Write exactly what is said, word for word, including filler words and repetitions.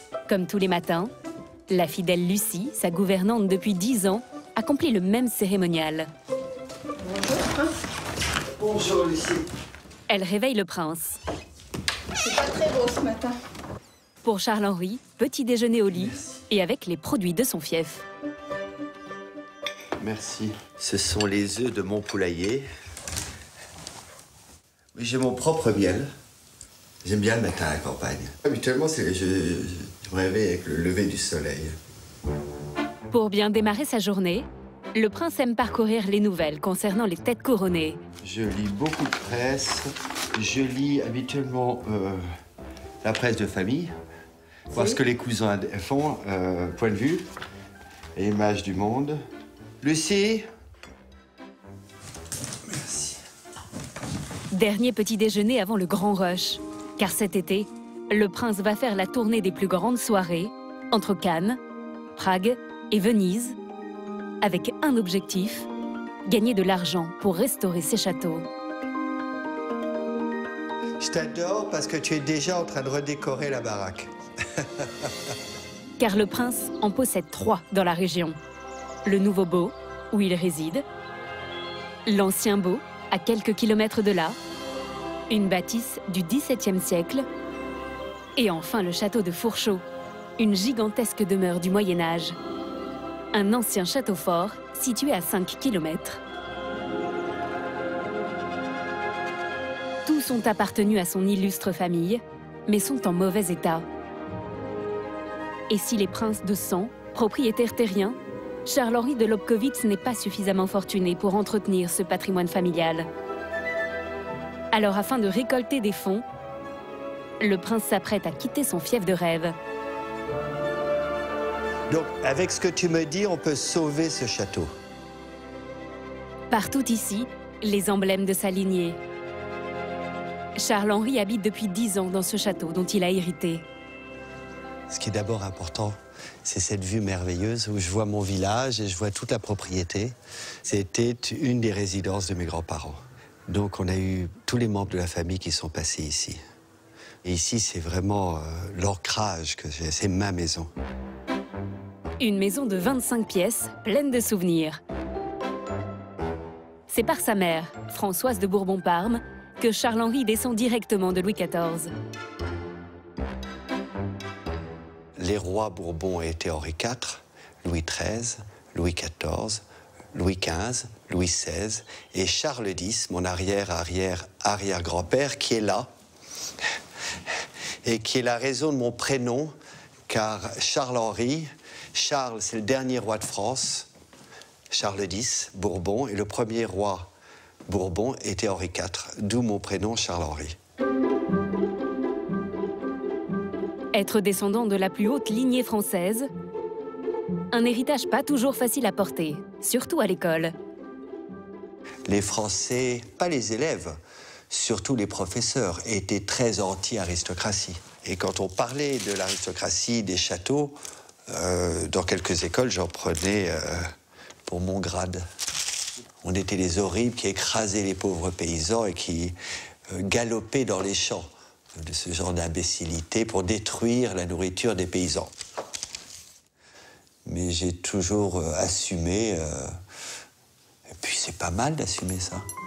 Comme tous les matins, la fidèle Lucie, sa gouvernante depuis dix ans, accomplit le même cérémonial. Bonjour, prince. Bonjour, Lucie. Elle réveille le prince. C'est pas très beau ce matin. Pour Charles-Henri, petit déjeuner au lit. Merci. Et avec les produits de son fief. Merci. Ce sont les œufs de mon poulailler. J'ai mon propre miel. J'aime bien le matin à la campagne. Habituellement, je, je me réveille avec le lever du soleil. Pour bien démarrer sa journée, le prince aime parcourir les nouvelles concernant les têtes couronnées. Je lis beaucoup de presse. Je lis habituellement euh, la presse de famille. Voir ce que les cousins font, euh, point de vue, et images du monde. Lucie. Merci. Dernier petit déjeuner avant le grand rush. Car cet été, le prince va faire la tournée des plus grandes soirées entre Cannes, Prague et Venise, avec un objectif, gagner de l'argent pour restaurer ses châteaux. Je t'adore parce que tu es déjà en train de redécorer la baraque. Car le prince en possède trois dans la région. Le Nouveau Beau, où il réside, l'Ancien Beau, à quelques kilomètres de là, une bâtisse du dix-septième siècle, et enfin le château de Fourchaux, une gigantesque demeure du Moyen-Âge. Un ancien château fort situé à cinq kilomètres. Tous ont appartenu à son illustre famille, mais sont en mauvais état. Et si les princes de sang, propriétaires terriens, Charles-Henri de Lobkowitz n'est pas suffisamment fortuné pour entretenir ce patrimoine familial. Alors, afin de récolter des fonds, le prince s'apprête à quitter son fief de rêve. Donc, avec ce que tu me dis, on peut sauver ce château. Partout ici, les emblèmes de sa lignée. Charles-Henri habite depuis dix ans dans ce château dont il a hérité. Ce qui est d'abord important, c'est cette vue merveilleuse où je vois mon village et je vois toute la propriété. C'était une des résidences de mes grands-parents. Donc on a eu tous les membres de la famille qui sont passés ici. Et ici, c'est vraiment euh, l'ancrage que j'ai, c'est ma maison. Une maison de vingt-cinq pièces, pleine de souvenirs. C'est par sa mère, Françoise de Bourbon-Parme, que Charles-Henri descend directement de Louis quatorze. Les rois Bourbons étaient Henri quatre, Louis treize, Louis quatorze, Louis quinze, Louis seize et Charles dix, mon arrière-arrière-arrière-grand-père, qui est là et qui est la raison de mon prénom, car Charles-Henri, Charles, c'est le dernier roi de France, Charles dix, Bourbon, et le premier roi Bourbon était Henri quatre, d'où mon prénom Charles-Henri. Être descendant de la plus haute lignée française, un héritage pas toujours facile à porter, surtout à l'école. Les Français, pas les élèves, surtout les professeurs, étaient très anti-aristocratie. Et quand on parlait de l'aristocratie des châteaux, euh, dans quelques écoles, j'en prenais euh, pour mon grade. On était les horribles qui écrasaient les pauvres paysans et qui euh, galopaient dans les champs. De ce genre d'imbécilité pour détruire la nourriture des paysans. Mais j'ai toujours euh, assumé, euh, et puis c'est pas mal d'assumer ça.